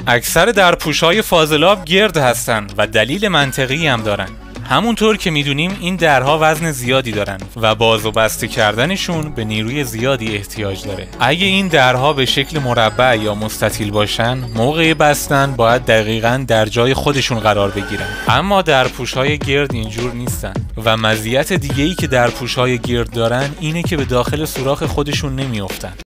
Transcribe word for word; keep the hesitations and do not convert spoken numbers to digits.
اکثر درپوش‌های فاضلاب گرد هستن و دلیل منطقی هم دارن. همونطور که میدونیم این درها وزن زیادی دارن و باز و بسته کردنشون به نیروی زیادی احتیاج داره. اگه این درها به شکل مربع یا مستطیل باشن، موقع بستن باید دقیقاً در جای خودشون قرار بگیرن. اما درپوش‌های گرد اینجور نیستن و مزیت دیگه‌ای که درپوش‌های گرد دارن اینه که به داخل سوراخ خودشون نمیافتن.